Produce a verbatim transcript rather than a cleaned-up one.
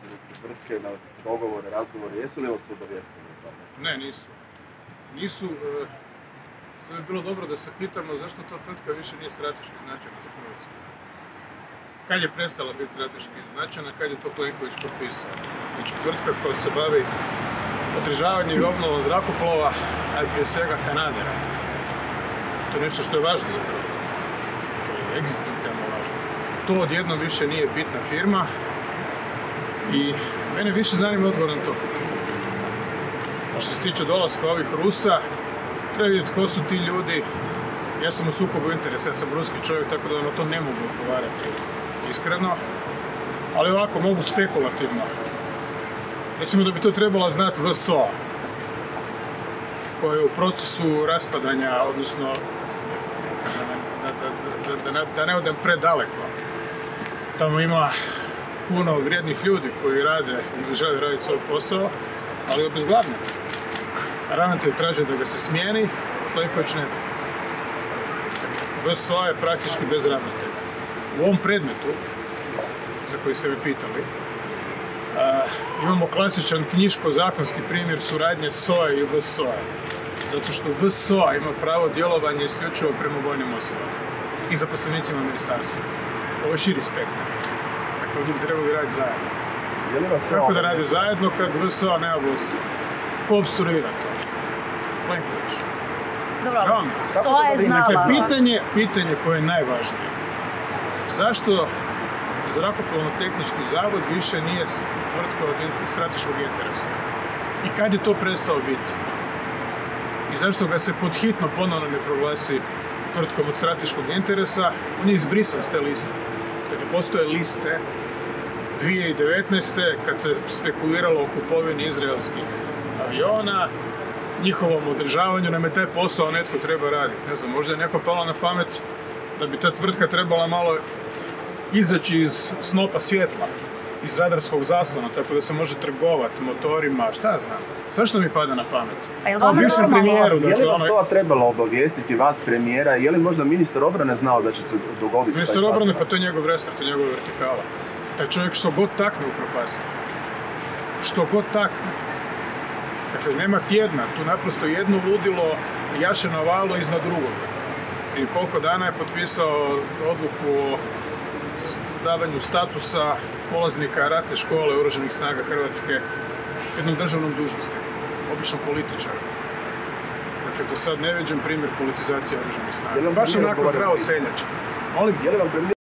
predsjedničke tvrtke, na dogovore, razgovore, jesu li vas obavijestili o tome? Ne, nisu. Nisu, e, sad je bilo dobro da se pitamo zašto ta tvrtka više nije strateški značajna za Hrvatsku. Kad je prestala biti strateški značajna, kad je to Plenković potpisao? Znači tvrtka koja se bavi održavanjem i obnovom zrakoplova, a prije svega Kanadera. To je nešto što je važno za Hrvatsku. To je egzistencijalno važno. To odjednom više nije bitna firma i mene više zanima odgovor na to pitanje. A što se tiče dolaska ovih Rusa, treba vidjeti ko su ti ljudi. Ja sam u sukobu interesa, ja sam ruski čovjek, tako da na to ne mogu odgovarati iskreno. Ali ovako, mogu spekulativno. Recimo da bi to trebala znati V S O A, koja je u procesu raspadanja, odnosno da, da, da, da, da ne odem predaleko. Tamo ima puno vrijednih ljudi koji rade i žele raditi svoj posao, ali obezglavljeno. Ravnatelj traži da ga se smijeni, Plenković ne da. V S O A je praktički bez ravnatelja. U ovom predmetu, za koji ste me pitali, uh, imamo klasičan knjiško-zakonski primjer suradnje S O A i V S O A. Zato što V S O A ima pravo djelovanja isključivo prema vojnim osobama i zaposlenicima ministarstva. Ovo je širi spektar. Dakle, ovdje bi trebali raditi zajedno. Kako da rade zajedno kad V S O A nema vodstva? Ko obstruira to? Plenković. Dobro, S O A je znala. Dakle, pitanje, pitanje koje je najvažnije. Zašto Zrakoplovno-tehnički zavod više nije tvrtka od strateškog interesa? I kad je to prestao biti? I zašto ga se podhitno ponovno ne proglasi tvrtkom od strateškog interesa? On je izbrisan s te liste. Dakle, postoje liste dvije tisuće devetnaeste. kad se spekuliralo o kupovini izraelskih aviona, njihovom održavanju, nam je taj posao netko treba raditi. Ne znam, možda je neko palo na pamet da bi ta tvrtka trebala malo izaći iz snopa svjetla, iz radarskog zaslona, tako da se može trgovati motorima, šta ja znam. Zašto mi pada na pamet? Kao bivšem premijeru. Je li vas ova trebala obavijestiti vas, premijera, je li možda ministar obrane znao da će se dogoditi taj ministar obrane, pa to je njegov resor, to je njegova vertikala. Taj čovjek što god takne upropasti. Što god takne. Dakle, nema tjedna, tu naprosto jedno ludilo jaše na valu iznad drugog. I koliko dana je potpisao odluku o davanju statusa polaznika ratne škole Oružanih snaga Hrvatske jednom državnom dužnosniku, običnom političaru. Dakle, do sad ne viđen primjer politizacije Oružanih snaga. Baš onako zdravo seljački. Molim, je li vam